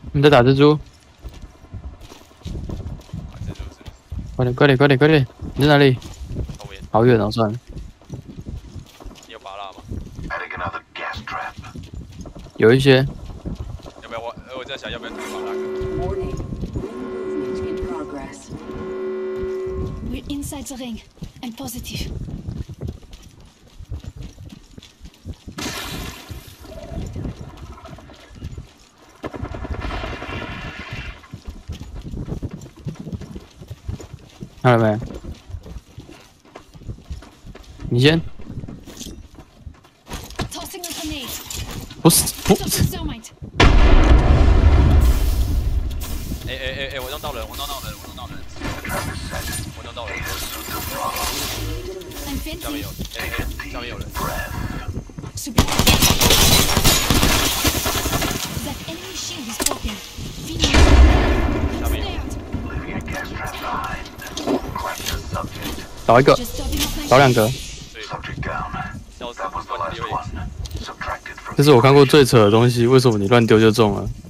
你在打蜘蛛？ 啊，蜘蛛是快点快点快点快点！你在哪里？ 后面。 好远哦，算了。 你有拔蜡吗？ 有一些。 要不要我在想要不要拔蜡 ？We're inside the ring. I'm positive. 看到没？你先。不是不是。 哎，我弄到人，我弄到人。下面有，下面有人。下面有。 倒一个，倒两个。这是我看过最扯的东西，为什么你乱丢就中了？